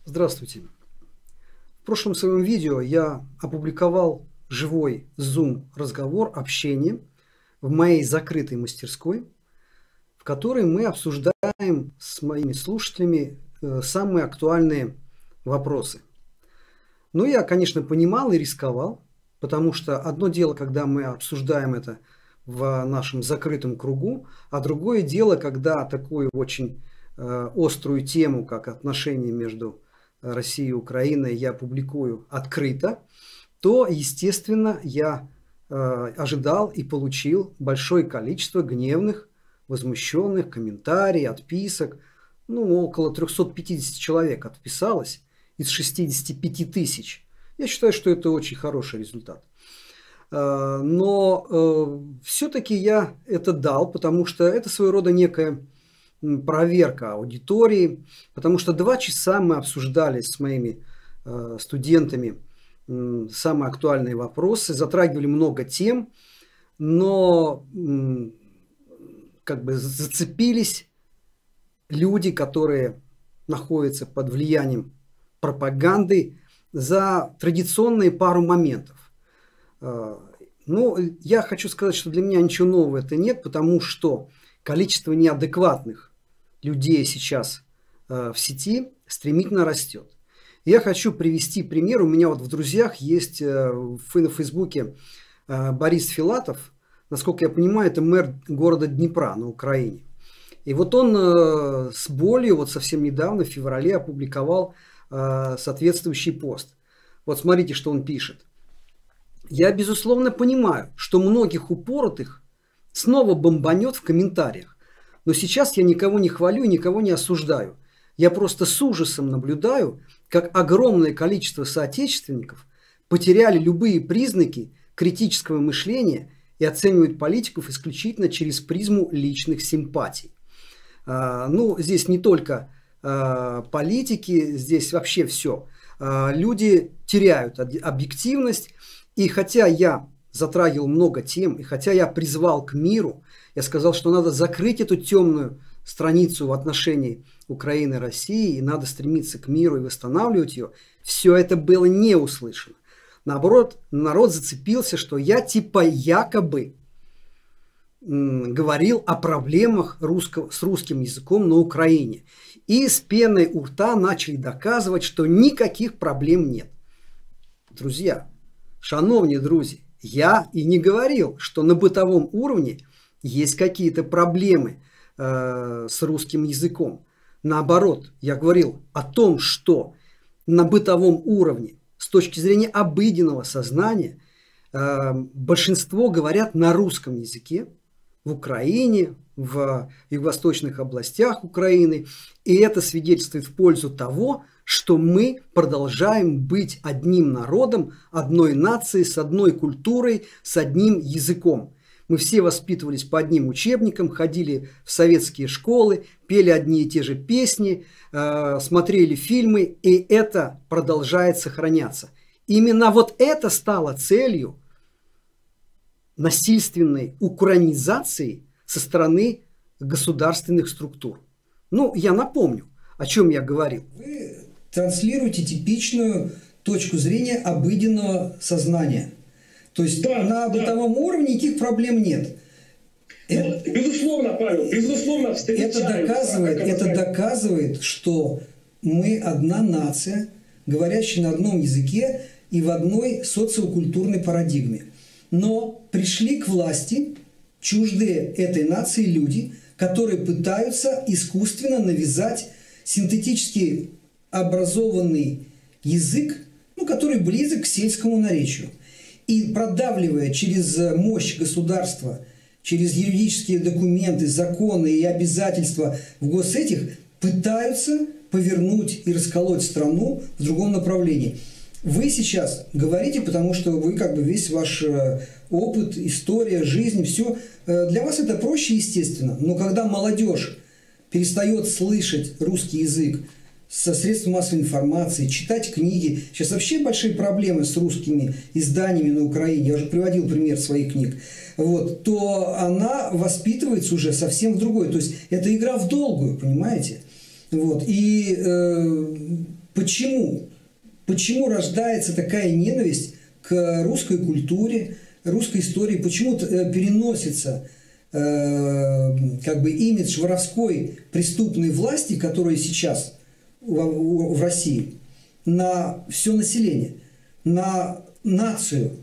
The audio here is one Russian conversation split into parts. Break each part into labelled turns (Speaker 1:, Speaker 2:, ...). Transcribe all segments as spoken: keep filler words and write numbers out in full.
Speaker 1: Здравствуйте. В прошлом своем видео я опубликовал живой Zoom разговор, общение в моей закрытой мастерской, в которой мы обсуждаем с моими слушателями э, самые актуальные вопросы. Но я, конечно, понимал и рисковал, потому что одно дело, когда мы обсуждаем это в нашем закрытом кругу, а другое дело, когда такую очень э, острую тему, как отношения между Россией и Украиной, я публикую открыто, то, естественно, я э, ожидал и получил большое количество гневных, возмущенных комментариев, отписок. Ну, около трёхсот пятидесяти человек отписалось из шестидесяти пяти тысяч. Я считаю, что это очень хороший результат. Э, но э, все-таки я это дал, потому что это своего рода некая проверка аудитории, потому что два часа мы обсуждали с моими э, студентами э, самые актуальные вопросы, затрагивали много тем, но э, как бы зацепились люди, которые находятся под влиянием пропаганды, за традиционные пару моментов. Э, ну, я хочу сказать, что для меня ничего нового это нет, потому что количество неадекватных людей сейчас э, в сети стремительно растет. Я хочу привести пример. У меня вот в друзьях есть э, в Фейсбуке э, Борис Филатов. Насколько я понимаю, это мэр города Днепра на Украине. И вот он э, с болью вот совсем недавно, в феврале, опубликовал э, соответствующий пост. Вот смотрите, что он пишет. Я, безусловно, понимаю, что многих упоротых снова бомбанет в комментариях. Но сейчас я никого не хвалю и никого не осуждаю. Я просто с ужасом наблюдаю, как огромное количество соотечественников потеряли любые признаки критического мышления и оценивают политиков исключительно через призму личных симпатий. А, ну, здесь не только а, политики, здесь вообще все. А, люди теряют объективность. И хотя я затрагивал много тем, и хотя я призвал к миру, я сказал, что надо закрыть эту темную страницу в отношении Украины и России, и надо стремиться к миру и восстанавливать ее, все это было не услышано. Наоборот, народ зацепился, что я типа якобы м, говорил о проблемах русского, с русским языком на Украине. И с пеной у рта начали доказывать, что никаких проблем нет. Друзья, шановні друзі, я и не говорил, что на бытовом уровне есть какие-то проблемы э, с русским языком. Наоборот, я говорил о том, что на бытовом уровне, с точки зрения обыденного сознания, э, большинство говорят на русском языке в Украине, в юго-восточных областях Украины. И это свидетельствует в пользу того, что мы продолжаем быть одним народом, одной нацией, с одной культурой, с одним языком. Мы все воспитывались по одним учебникам, ходили в советские школы, пели одни и те же песни, э, смотрели фильмы, и это продолжает сохраняться. Именно вот это стало целью насильственной украинизации со стороны государственных структур. Ну, я напомню, о чем я говорил. Вы транслируете типичную точку зрения обыденного сознания. То есть да, на бытовом да. уровне никаких проблем нет.
Speaker 2: Ну, это, безусловно, Павел, безусловно,
Speaker 1: это доказывает, это доказывает, что мы одна нация, говорящая на одном языке и в одной социокультурной парадигме. Но пришли к власти чуждые этой нации люди, которые пытаются искусственно навязать синтетически образованный язык, ну, который близок к сельскому наречию. И продавливая через мощь государства, через юридические документы, законы и обязательства в госэтих, пытаются повернуть и расколоть страну в другом направлении. Вы сейчас говорите, потому что вы как бы весь ваш опыт, история, жизнь, все, для вас это проще, естественно. Но когда молодежь перестает слышать русский язык со средств массовой информации, читать книги, сейчас вообще большие проблемы с русскими изданиями на Украине, я уже приводил пример своих книг, вот, то она воспитывается уже совсем в другой. То есть это игра в долгую, понимаете? Вот, и э, Почему? Почему рождается такая ненависть к русской культуре, русской истории? Почему переносится э, как бы имидж воровской преступной власти, которая сейчас в, в России, на все население, на нацию?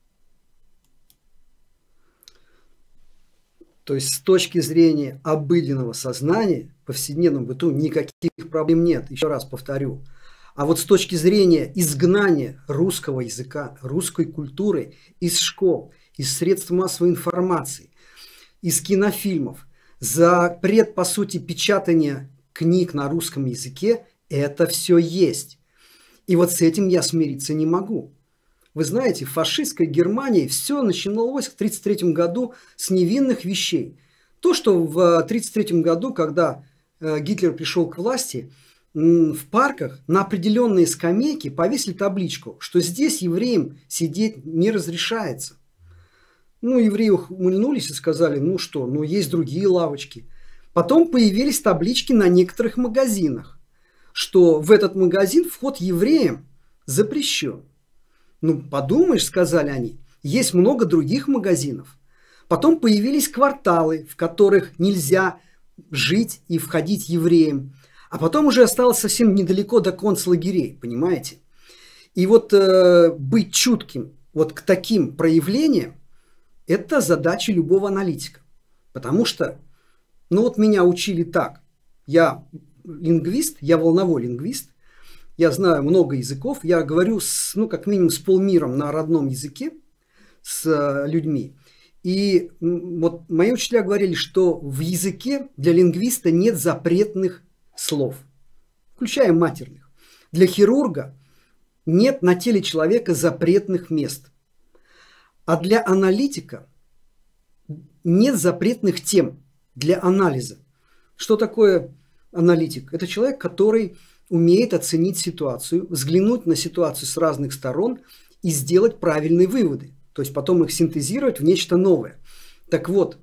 Speaker 1: То есть с точки зрения обыденного сознания, в повседневном быту никаких проблем нет, еще раз повторю. А вот с точки зрения изгнания русского языка, русской культуры из школ, из средств массовой информации, из кинофильмов, запрет, по сути, печатания книг на русском языке, это все есть. И вот с этим я смириться не могу. Вы знаете, в фашистской Германии все начиналось в тридцать третьем году с невинных вещей. То, что в тридцать третьем году, когда Гитлер пришел к власти, в парках на определенные скамейки повесили табличку, что здесь евреям сидеть не разрешается. Ну, евреи ухмыльнулись и сказали, ну что, ну есть другие лавочки. Потом появились таблички на некоторых магазинах, что в этот магазин вход евреям запрещен. Ну, подумаешь, сказали они, есть много других магазинов. Потом появились кварталы, в которых нельзя жить и входить евреям. А потом уже осталось совсем недалеко до концлагерей, понимаете? И вот э, быть чутким вот к таким проявлениям, это задача любого аналитика. Потому что, ну вот меня учили так. Я лингвист, я волновой лингвист. Я знаю много языков, я говорю с, ну, как минимум с полмиром на родном языке с э, людьми. И вот мои учителя говорили, что в языке для лингвиста нет запретных слов, включая матерных. Для хирурга нет на теле человека запретных мест. А для аналитика нет запретных тем для анализа. Что такое аналитик? Это человек, который умеет оценить ситуацию, взглянуть на ситуацию с разных сторон и сделать правильные выводы. То есть потом их синтезировать в нечто новое. Так вот,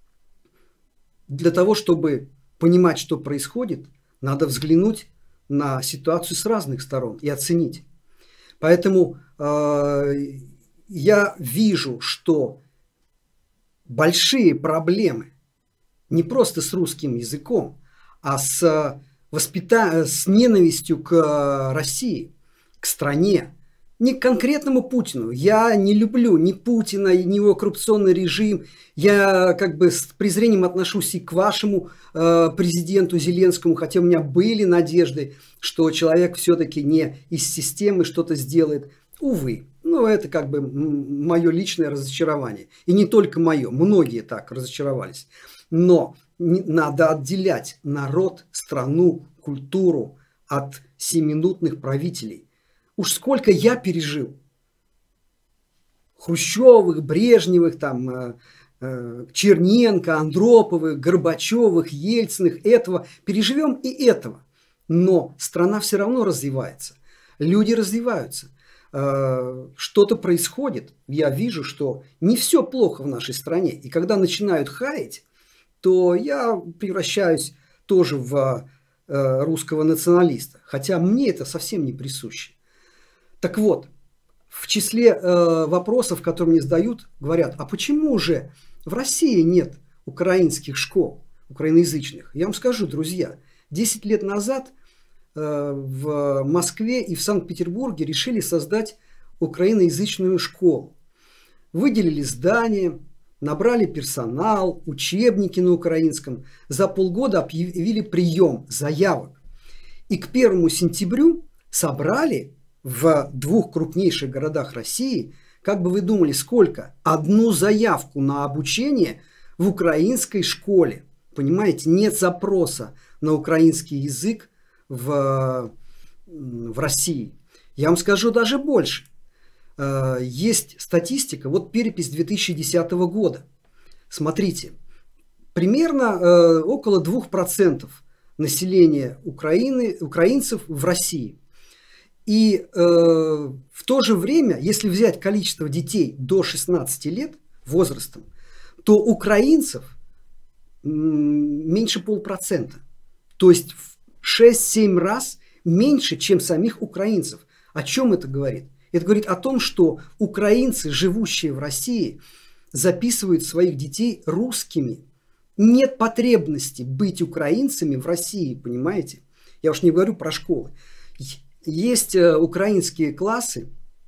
Speaker 1: для того, чтобы понимать, что происходит, надо взглянуть на ситуацию с разных сторон и оценить. Поэтому э, я вижу, что большие проблемы не просто с русским языком, а с воспита... с ненавистью к России, к стране, не к конкретному Путину. Я не люблю ни Путина, ни его коррупционный режим. Я как бы с презрением отношусь и к вашему э, президенту Зеленскому, хотя у меня были надежды, что человек все-таки не из системы что-то сделает. Увы, ну это как бы мое личное разочарование. И не только мое, многие так разочаровались. Но надо отделять народ, страну, культуру от семиминутных правителей. Уж сколько я пережил Хрущевых, Брежневых, там, э, э, Черненко, Андроповых, Горбачевых, Ельциных, этого. Переживем и этого. Но страна все равно развивается. Люди развиваются. Э, что-то происходит. Я вижу, что не все плохо в нашей стране. И когда начинают хаять, то я превращаюсь тоже в э, русского националиста. Хотя мне это совсем не присуще. Так вот, в числе э, вопросов, которые мне задают, говорят, а почему же в России нет украинских школ, украиноязычных? Я вам скажу, друзья, десять лет назад э, в Москве и в Санкт-Петербурге решили создать украиноязычную школу. Выделили здание, набрали персонал, учебники на украинском. За полгода объявили прием заявок. И к первому сентябрю собрали в двух крупнейших городах России, как бы вы думали, сколько? Одну заявку на обучение в украинской школе. Понимаете, нет запроса на украинский язык в, в России. Я вам скажу даже больше. Есть статистика, вот перепись две тысячи десятого года. Смотрите, примерно около двух процентов населения Украины, украинцев в России. И э, в то же время, если взять количество детей до шестнадцати лет возрастом, то украинцев м, меньше полпроцента. То есть в шесть-семь раз меньше, чем самих украинцев. О чем это говорит? Это говорит о том, что украинцы, живущие в России, записывают своих детей русскими. Нет потребности быть украинцами в России, понимаете? Я уж не говорю про школы. Есть украинские классы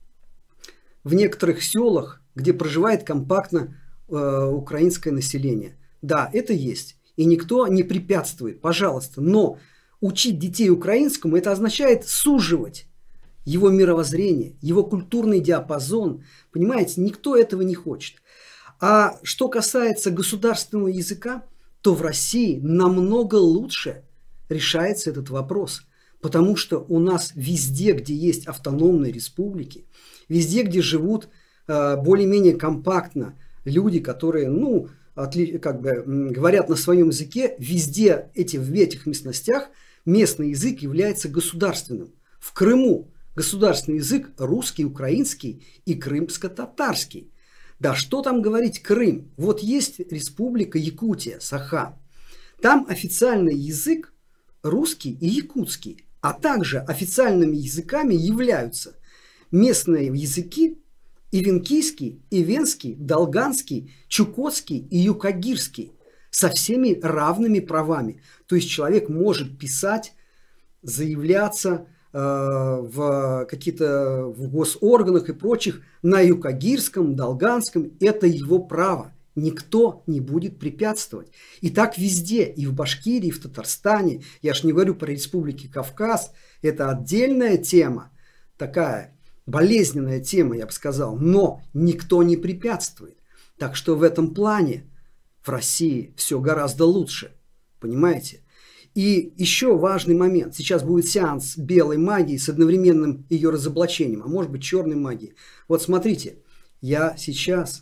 Speaker 1: в некоторых селах, где проживает компактно э, украинское население. Да, это есть. И никто не препятствует, пожалуйста. Но учить детей украинскому, это означает суживать его мировоззрение, его культурный диапазон. Понимаете, никто этого не хочет. А что касается государственного языка, то в России намного лучше решается этот вопрос. Потому что у нас везде, где есть автономные республики, везде, где живут э, более-менее компактно люди, которые, ну, отли, как бы говорят на своем языке, везде эти, в этих местностях местный язык является государственным. В Крыму государственный язык русский, украинский и крымско-татарский. Да что там говорить Крым? Вот есть республика Якутия, Саха. Там официальный язык русский и якутский. А также официальными языками являются местные языки ивенкийский, ивенский, долганский, чукотский и юкагирский со всеми равными правами. То есть человек может писать, заявляться э, в какие-то в госорганах и прочих на юкагирском, долганском. Это его право. Никто не будет препятствовать. И так везде, и в Башкирии, и в Татарстане. Я ж не говорю про республики Кавказ. Это отдельная тема, такая болезненная тема, я бы сказал. Но никто не препятствует. Так что в этом плане в России все гораздо лучше. Понимаете? И еще важный момент. Сейчас будет сеанс белой магии с одновременным ее разоблачением. А может быть черной магией. Вот смотрите, я сейчас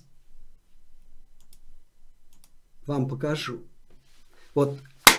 Speaker 1: вам покажу. Вот,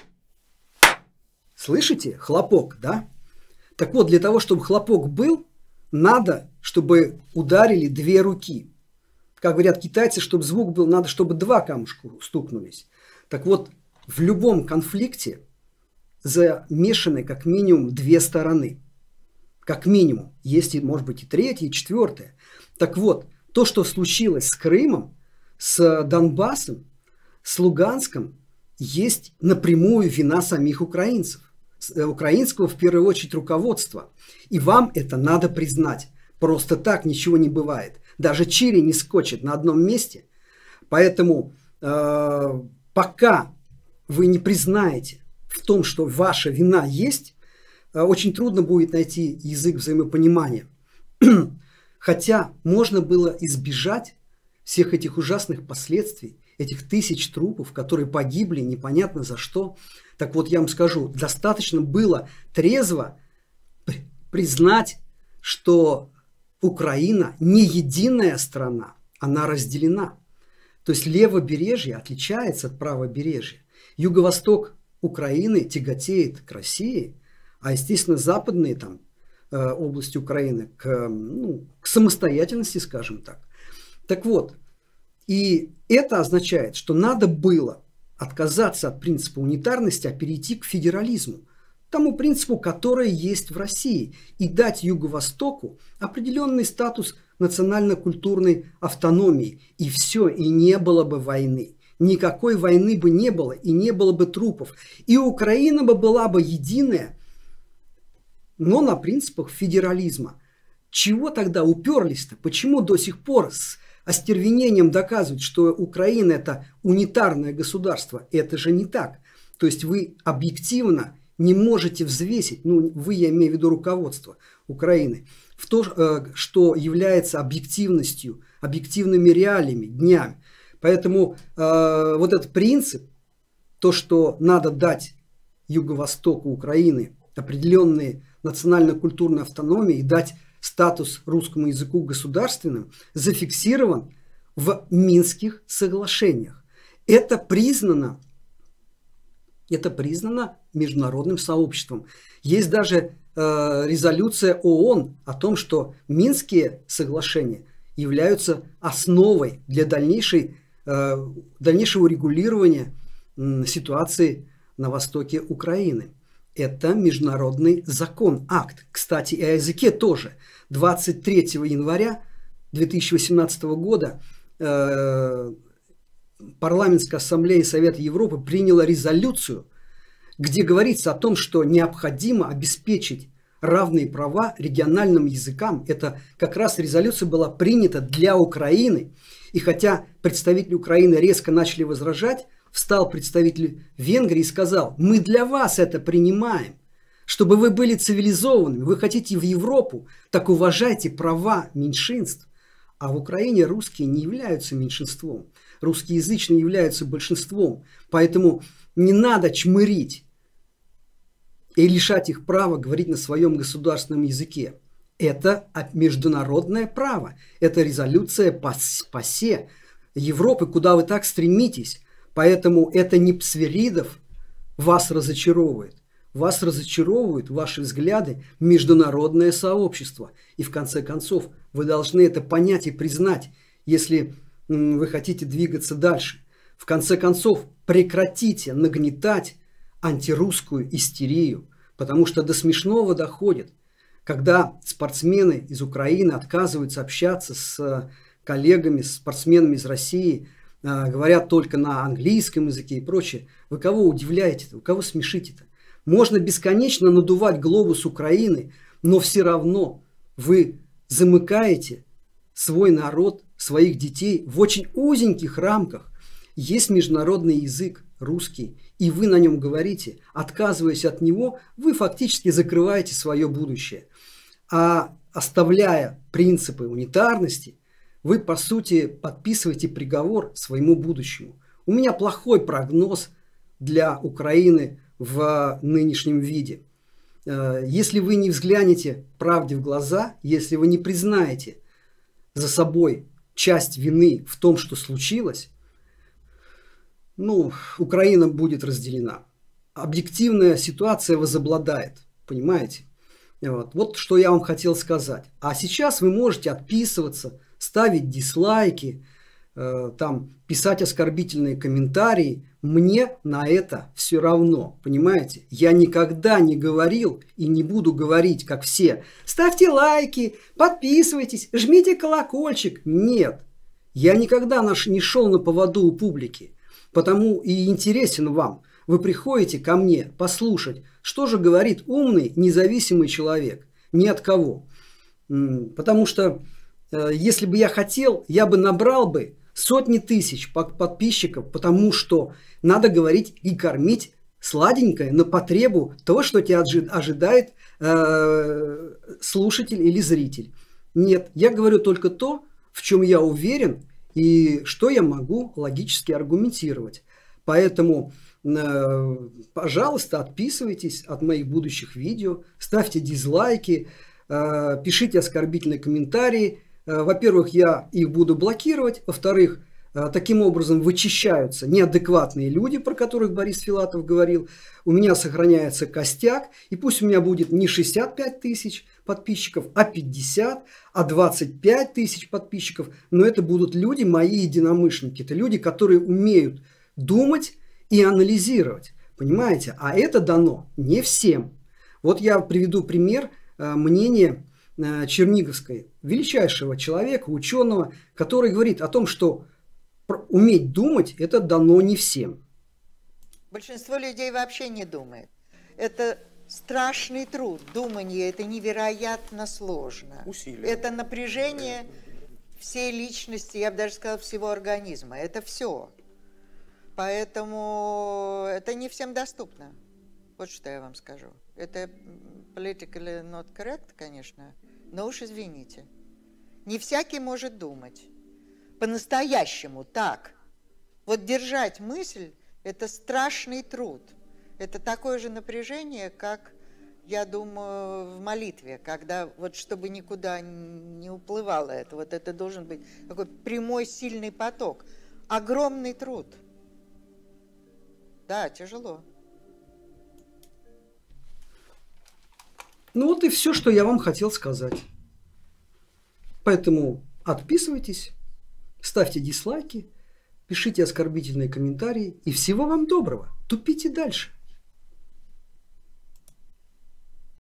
Speaker 1: слышите, хлопок, да? Так вот, для того, чтобы хлопок был, надо, чтобы ударили две руки. Как говорят китайцы, чтобы звук был, надо, чтобы два камушка стукнулись. Так вот, в любом конфликте замешаны как минимум две стороны. Как минимум. Есть, может быть, и третья, и четвертая. Так вот, то, что случилось с Крымом, с Донбассом, с Луганском, есть напрямую вина самих украинцев. Украинского, в первую очередь, руководства. И вам это надо признать. Просто так ничего не бывает. Даже чили не скочит на одном месте. Поэтому э, пока вы не признаете в том, что ваша вина есть, э, очень трудно будет найти язык взаимопонимания. Хотя можно было избежать всех этих ужасных последствий, этих тысяч трупов, которые погибли непонятно за что. Так вот, я вам скажу, достаточно было трезво признать, что Украина не единая страна, она разделена. То есть левобережье отличается от правобережья. Юго-восток Украины тяготеет к России, а, естественно, западные там, э, области Украины к, ну, к самостоятельности, скажем так. Так вот, и это означает, что надо было отказаться от принципа унитарности, а перейти к федерализму, тому принципу, который есть в России, и дать Юго-Востоку определенный статус национально-культурной автономии. И все, и не было бы войны. Никакой войны бы не было, и не было бы трупов. И Украина бы была бы единая, но на принципах федерализма. Чего тогда уперлись-то? Почему до сих пор с остервенением доказывают, что Украина это унитарное государство? Это же не так. То есть вы объективно не можете взвесить, ну вы, я имею в виду руководство Украины, в то, что является объективностью, объективными реалиями, днями. Поэтому э, вот этот принцип, то, что надо дать Юго-Востоку Украины определенные национально-культурные автономии и дать статус русскому языку государственным, зафиксирован в Минских соглашениях. Это признано, это признано международным сообществом. Есть даже э, резолюция ООН о том, что Минские соглашения являются основой для дальнейшей, э, дальнейшего регулирования э, ситуации на востоке Украины. Это международный закон, акт. Кстати, и о языке тоже. двадцать третьего января две тысячи восемнадцатого года э, Парламентская ассамблея Совета Европы приняла резолюцию, где говорится о том, что необходимо обеспечить равные права региональным языкам. Это как раз резолюция была принята для Украины. И хотя представители Украины резко начали возражать, встал представитель Венгрии и сказал: мы для вас это принимаем, чтобы вы были цивилизованными. Вы хотите в Европу, так уважайте права меньшинств. А в Украине русские не являются меньшинством. Русскоязычные являются большинством. Поэтому не надо чмырить и лишать их права говорить на своем государственном языке. Это международное право. Это резолюция ПАСЕ Европы, куда вы так стремитесь. Поэтому это не Псвиридов вас разочаровывает. Вас разочаровывают ваши взгляды международное сообщество. И в конце концов вы должны это понять и признать, если вы хотите двигаться дальше. В конце концов прекратите нагнетать антирусскую истерию, потому что до смешного доходит, когда спортсмены из Украины отказываются общаться с коллегами, с спортсменами из России, говорят только на английском языке и прочее. Вы кого удивляете-то? Вы кого смешите-то? Можно бесконечно надувать глобус Украины, но все равно вы замыкаете свой народ, своих детей в очень узеньких рамках. Есть международный язык русский, и вы на нем говорите. Отказываясь от него, вы фактически закрываете свое будущее. А оставляя принципы унитарности, вы, по сути, подписываете приговор своему будущему. У меня плохой прогноз для Украины в нынешнем виде. Если вы не взглянете правде в глаза, если вы не признаете за собой часть вины в том, что случилось, ну, Украина будет разделена. Объективная ситуация возобладает, понимаете? Вот. Вот что я вам хотел сказать. А сейчас вы можете отписываться, ставить дизлайки, э, там, писать оскорбительные комментарии. Мне на это все равно, понимаете? Я никогда не говорил и не буду говорить, как все. Ставьте лайки, подписывайтесь, жмите колокольчик. Нет, я никогда наш не шел на поводу у публики. Потому и интересен вам. Вы приходите ко мне послушать, что же говорит умный, независимый человек. Ни от кого. Потому что э, если бы я хотел, я бы набрал бы сотни тысяч подписчиков, потому что надо говорить и кормить сладенькое на потребу того, что тебя ожидает э, слушатель или зритель. Нет, я говорю только то, в чем я уверен и что я могу логически аргументировать. Поэтому, э, пожалуйста, отписывайтесь от моих будущих видео, ставьте дизлайки, э, пишите оскорбительные комментарии. Во-первых, я их буду блокировать. Во-вторых, таким образом вычищаются неадекватные люди, про которых Борис Филатов говорил. У меня сохраняется костяк. И пусть у меня будет не шестьдесят пять тысяч подписчиков, а пятьдесят, а двадцать пять тысяч подписчиков. Но это будут люди, мои единомышленники. Это люди, которые умеют думать и анализировать. Понимаете? А это дано не всем. Вот я приведу пример мнения Черниговской, величайшего человека, ученого, который говорит о том, что уметь думать это дано не всем.
Speaker 3: Большинство людей вообще не думает. Это страшный труд. Думание это невероятно сложно. Усилие. Это напряжение всей личности, я бы даже сказала, всего организма. Это все. Поэтому это не всем доступно. Вот что я вам скажу. Это politically not correct, конечно, но уж извините. Не всякий может думать. По-настоящему так. Вот держать мысль – это страшный труд. Это такое же напряжение, как, я думаю, в молитве, когда вот чтобы никуда не уплывало это, вот это должен быть такой прямой сильный поток. Огромный труд. Да, тяжело.
Speaker 1: Ну вот и все, что я вам хотел сказать. Поэтому отписывайтесь, ставьте дизлайки, пишите оскорбительные комментарии и всего вам доброго. Тупите дальше.